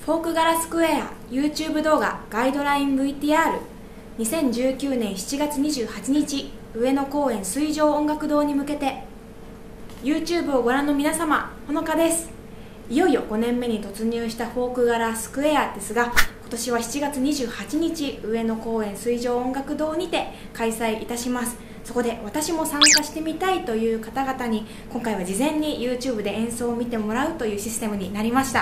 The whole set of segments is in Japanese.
フォークガラスクエア YouTube 動画ガイドライン VTR 2019年7月28日上野公園水上音楽堂に向けて YouTube をご覧の皆様、ほのかです。いよいよ5年目に突入したフォークガラスクエアですが、今年は7月28日上野公園水上音楽堂にて開催いたします。そこで私も参加してみたいという方々に今回は事前に YouTube で演奏を見てもらうというシステムになりました。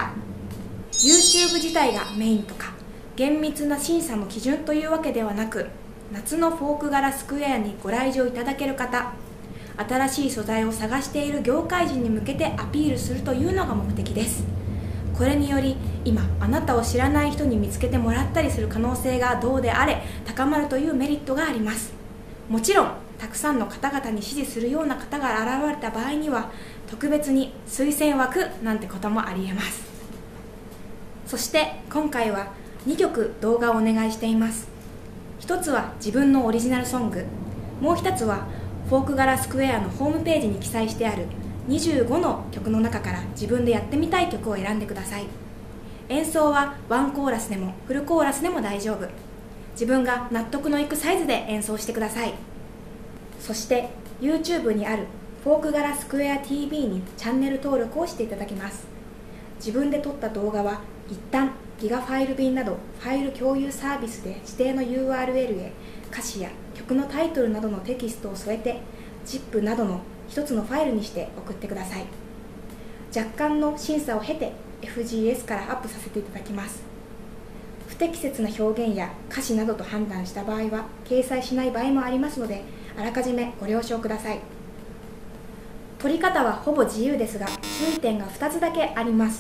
YouTube 自体がメインとか厳密な審査の基準というわけではなく、夏のフォークガラスクエアにご来場いただける方、新しい素材を探している業界人に向けてアピールするというのが目的です。これにより今あなたを知らない人に見つけてもらったりする可能性がどうであれ高まるというメリットがあります。もちろんたくさんの方々に支持するような方が現れた場合には特別に推薦枠なんてこともありえます。そして今回は2曲動画をお願いしています。一つは自分のオリジナルソング、もう一つはフォークガラスクエアのホームページに記載してある25の曲の中から自分でやってみたい曲を選んでください。演奏はワンコーラスでもフルコーラスでも大丈夫。自分が納得のいくサイズで演奏してください。そして YouTube にあるフォークガラスクエア TV にチャンネル登録をしていただきます。自分で撮った動画は一旦ギガファイル便などファイル共有サービスで指定の URL へ歌詞や曲のタイトルなどのテキストを添えて ZIP などの一つのファイルにして送ってください。若干の審査を経て FGS からアップさせていただきます。不適切な表現や歌詞などと判断した場合は掲載しない場合もありますので、あらかじめご了承ください。撮り方はほぼ自由ですが注意点が2つだけあります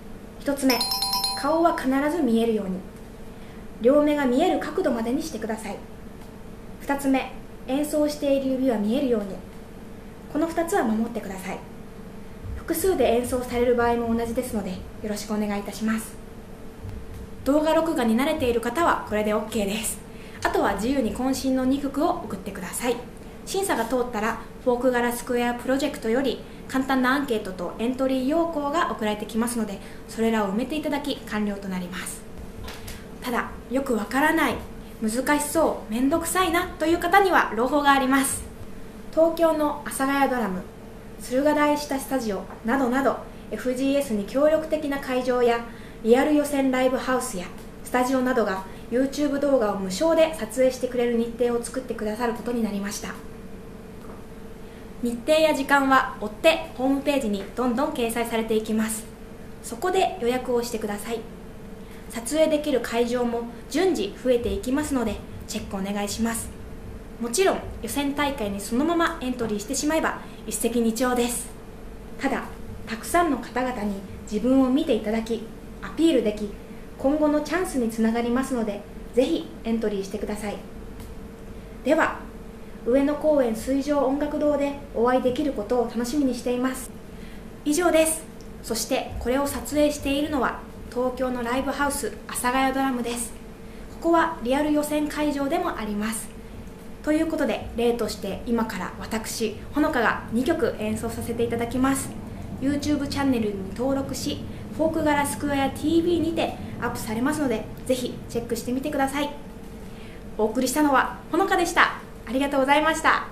。1つ目、顔は必ず見えるように、両目が見える角度までにしてください。2つ目、演奏している指は見えるように、この2つは守ってください。複数で演奏される場合も同じですのでよろしくお願いいたします。動画録画に慣れている方はこれで OK です。あとは自由に渾身の2曲を送ってください。審査が通ったらフォークガラスクエアプロジェクトより簡単なアンケートとエントリー要項が送られてきますので、それらを埋めていただき完了となります。ただよくわからない、難しそう、めんどくさいなという方には朗報があります。東京の阿佐ヶ谷ドラム、駿河台下スタジオなどなど FGS に協力的な会場やリアル予選ライブハウスやスタジオなどが YouTube 動画を無償で撮影してくれる日程を作ってくださることになりました。日程や時間は追ってホームページにどんどん掲載されていきます。そこで予約をしてください。撮影できる会場も順次増えていきますのでチェックお願いします。もちろん予選大会にそのままエントリーしてしまえば一石二鳥です。ただたくさんの方々に自分を見ていただきアピールでき、今後のチャンスにつながりますのでぜひエントリーしてください。では上野公園水上音楽堂でお会いできることを楽しみにしています。以上です。そしてこれを撮影しているのは東京のライブハウス阿佐ヶ谷ドラムです。ここはリアル予選会場でもあります。ということで例として今から私ほのかが2曲演奏させていただきます。 YouTube チャンネルに登録しフォークガラスクエア TV にてアップされますのでぜひチェックしてみてください。お送りしたのはほのかでした。ありがとうございました。